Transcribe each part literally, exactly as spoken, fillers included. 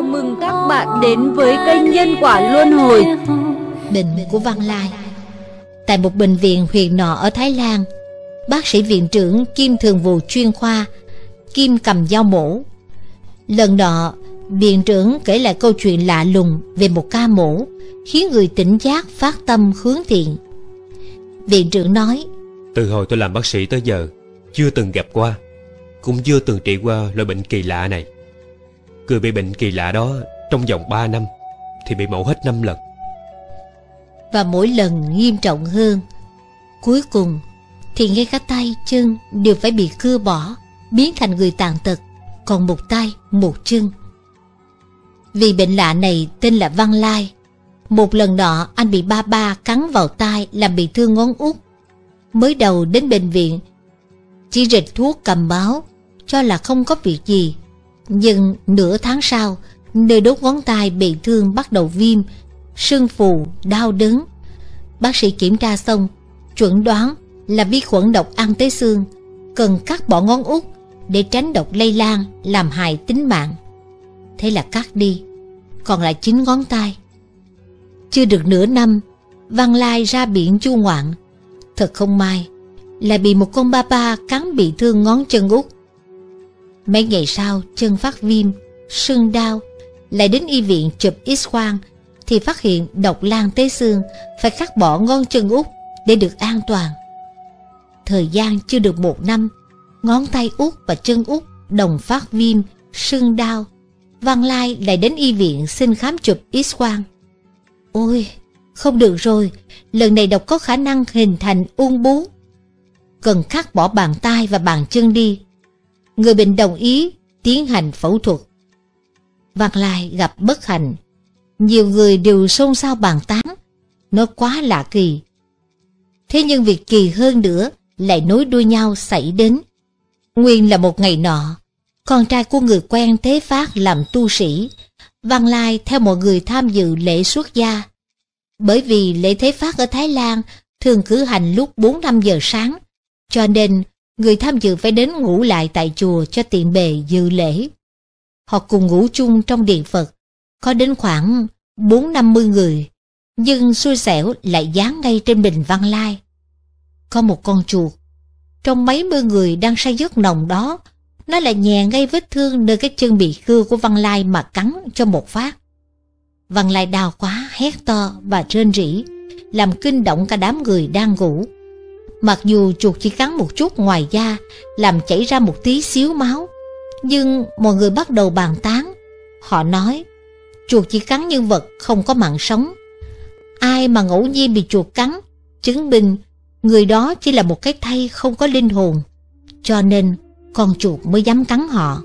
mừng các bạn đến với kênh Nhân Quả Luân Hồi. Bệnh của Văn Lai. Tại một bệnh viện huyện nọ ở Thái Lan, bác sĩ viện trưởng kiêm thường vụ chuyên khoa kiêm cầm dao mổ. Lần nọ, viện trưởng kể lại câu chuyện lạ lùng về một ca mổ khiến người tỉnh giác phát tâm hướng thiện. Viện trưởng nói: Từ hồi tôi làm bác sĩ tới giờ, chưa từng gặp qua, cũng chưa từng trị qua loại bệnh kỳ lạ này. Người bị bệnh kỳ lạ đó trong vòng ba năm thì bị mổ hết năm lần. Và mỗi lần nghiêm trọng hơn. Cuối cùng thì ngay cả tay chân đều phải bị cưa bỏ, biến thành người tàn tật, còn một tay một chân. Vì bệnh lạ này tên là Văn Lai. Một lần nọ anh bị ba ba cắn vào tai làm bị thương ngón út. Mới đầu đến bệnh viện chỉ rịch thuốc cầm máu, cho là không có việc gì. Nhưng nửa tháng sau, nơi đốt ngón tay bị thương bắt đầu viêm, sưng phù, đau đớn. Bác sĩ kiểm tra xong, chuẩn đoán là vi khuẩn độc ăn tới xương, cần cắt bỏ ngón út để tránh độc lây lan làm hại tính mạng. Thế là cắt đi, còn lại chín ngón tay. Chưa được nửa năm, Văn Lai ra biển du ngoạn. Thật không may, lại bị một con ba ba cắn bị thương ngón chân út. Mấy ngày sau chân phát viêm, sưng đau, lại đến y viện chụp X-quang thì phát hiện độc lan tới xương, phải cắt bỏ ngón chân út để được an toàn. Thời gian chưa được một năm, ngón tay út và chân út đồng phát viêm, sưng đau. Văn Lai lại đến y viện xin khám chụp X-quang. Ôi, không được rồi, lần này độc có khả năng hình thành ung bướu, cần cắt bỏ bàn tay và bàn chân đi. Người bệnh đồng ý tiến hành phẫu thuật. Văn Lai gặp bất hạnh. Nhiều người đều xôn xao bàn tán, nó quá lạ kỳ. Thế nhưng việc kỳ hơn nữa lại nối đuôi nhau xảy đến. Nguyên là một ngày nọ, con trai của người quen Thế Phát làm tu sĩ. Văn Lai theo mọi người tham dự lễ xuất gia. Bởi vì lễ Thế Phát ở Thái Lan thường cử hành lúc bốn năm giờ sáng, cho nên người tham dự phải đến ngủ lại tại chùa cho tiện bề dự lễ. Họ cùng ngủ chung trong điện Phật, có đến khoảng bốn năm mươi người, nhưng xui xẻo lại dán ngay trên mình Văn Lai. Có một con chuột, trong mấy mươi người đang say giấc nồng đó, nó lại nhè ngay vết thương nơi cái chân bị cưa của Văn Lai mà cắn cho một phát. Văn Lai đau quá, hét to và rên rỉ, làm kinh động cả đám người đang ngủ. Mặc dù chuột chỉ cắn một chút ngoài da, làm chảy ra một tí xíu máu, nhưng mọi người bắt đầu bàn tán. Họ nói, chuột chỉ cắn nhân vật không có mạng sống. Ai mà ngẫu nhiên bị chuột cắn, chứng minh người đó chỉ là một cái thây không có linh hồn, cho nên con chuột mới dám cắn họ.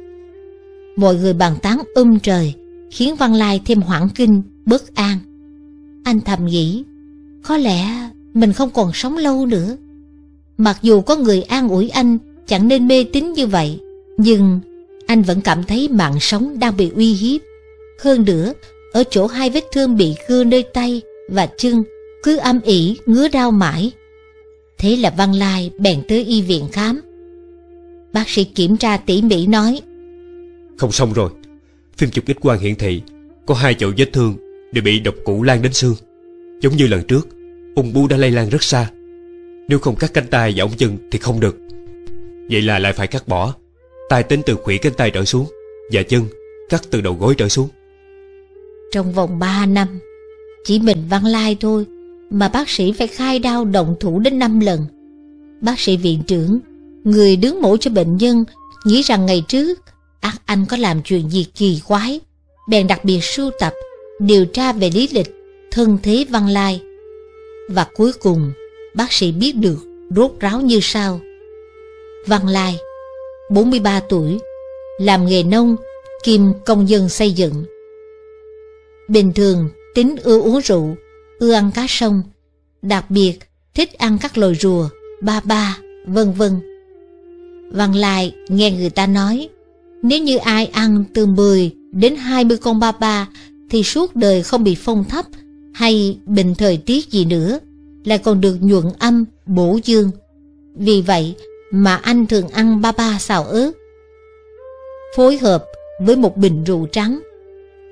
Mọi người bàn tán um trời, khiến Văn Lai thêm hoảng kinh, bất an. Anh thầm nghĩ, có lẽ mình không còn sống lâu nữa. Mặc dù có người an ủi anh chẳng nên mê tín như vậy, nhưng anh vẫn cảm thấy mạng sống đang bị uy hiếp. Hơn nữa, ở chỗ hai vết thương bị cưa nơi tay và chân cứ âm ỉ ngứa đau mãi. Thế là Văn Lai bèn tới y viện khám. Bác sĩ kiểm tra tỉ mỉ nói, không xong rồi, phim chụp X-quang hiển thị có hai chỗ vết thương đều bị độc cũ lan đến xương. Giống như lần trước, ung bướu đã lây lan rất xa. Nếu không cắt cánh tay và ống chân thì không được. Vậy là lại phải cắt bỏ. Tay tính từ khuỷu cánh tay trở xuống, và chân cắt từ đầu gối trở xuống. Trong vòng ba năm, chỉ mình Văn Lai thôi mà bác sĩ phải khai đao động thủ đến năm lần. Bác sĩ viện trưởng, người đứng mổ cho bệnh nhân, nghĩ rằng ngày trước ắt anh có làm chuyện gì kỳ quái, bèn đặc biệt sưu tập, điều tra về lý lịch, thân thế Văn Lai. Và cuối cùng, bác sĩ biết được rốt ráo như sau. Văn Lai, bốn mươi ba tuổi, làm nghề nông, kiêm công dân xây dựng. Bình thường tính ưa uống rượu, ưa ăn cá sông, đặc biệt thích ăn các loài rùa, ba ba, vân vân. Văn Lai nghe người ta nói, nếu như ai ăn từ mười đến hai mươi con ba ba thì suốt đời không bị phong thấp hay bệnh thời tiết gì nữa, lại còn được nhuận âm, bổ dương. Vì vậy mà anh thường ăn ba ba xào ớt, phối hợp với một bình rượu trắng,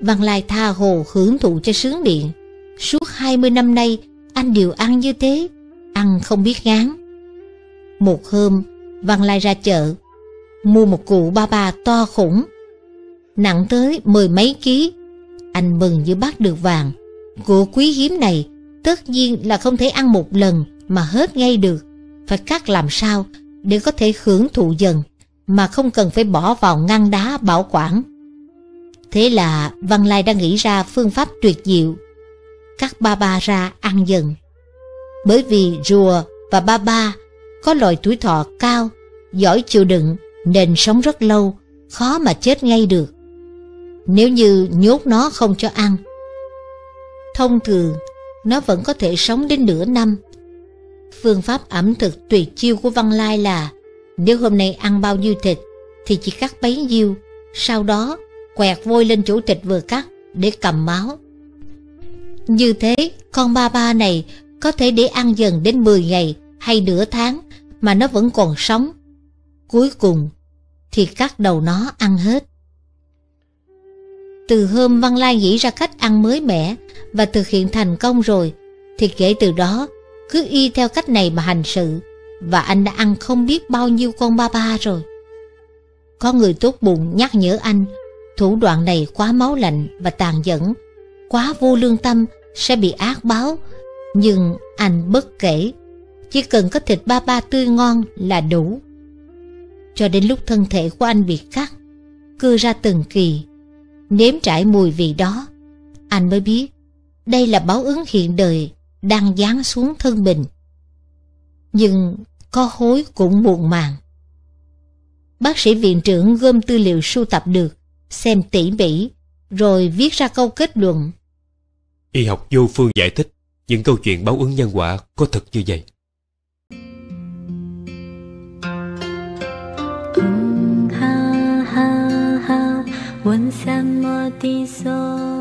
Văn Lai tha hồ hưởng thụ cho sướng điện. Suốt hai mươi năm nay anh đều ăn như thế, ăn không biết ngán. Một hôm Văn Lai ra chợ mua một cụ ba ba to khủng, nặng tới mười mấy ký. Anh mừng như bắt được vàng. Cụ quý hiếm này tất nhiên là không thể ăn một lần mà hết ngay được, phải cắt làm sao để có thể hưởng thụ dần mà không cần phải bỏ vào ngăn đá bảo quản. Thế là Văn Lai đã nghĩ ra phương pháp tuyệt diệu, cắt ba ba ra ăn dần. Bởi vì rùa và ba ba có loài tuổi thọ cao, giỏi chịu đựng nên sống rất lâu, khó mà chết ngay được. Nếu như nhốt nó không cho ăn, thông thường nó vẫn có thể sống đến nửa năm. Phương pháp ẩm thực tuyệt chiêu của Văn Lai là nếu hôm nay ăn bao nhiêu thịt thì chỉ cắt bấy nhiêu, sau đó quẹt vôi lên chỗ thịt vừa cắt để cầm máu. Như thế con ba ba này có thể để ăn dần đến mười ngày hay nửa tháng mà nó vẫn còn sống. Cuối cùng thì cắt đầu nó ăn hết. Từ hôm Văn Lai nghĩ ra cách ăn mới mẻ và thực hiện thành công rồi, thì kể từ đó cứ y theo cách này mà hành sự, và anh đã ăn không biết bao nhiêu con ba ba rồi. Có người tốt bụng nhắc nhở anh thủ đoạn này quá máu lạnh và tàn nhẫn, quá vô lương tâm sẽ bị ác báo, nhưng anh bất kể, chỉ cần có thịt ba ba tươi ngon là đủ. Cho đến lúc thân thể của anh bị cắt, cưa ra từng kỳ, nếm trải mùi vị đó, anh mới biết đây là báo ứng hiện đời đang giáng xuống thân mình. Nhưng có hối cũng muộn màng. Bác sĩ viện trưởng gom tư liệu sưu tập được, xem tỉ mỉ, rồi viết ra câu kết luận. Y học vô phương giải thích những câu chuyện báo ứng nhân quả có thật như vậy. ha ha ha，问什么的所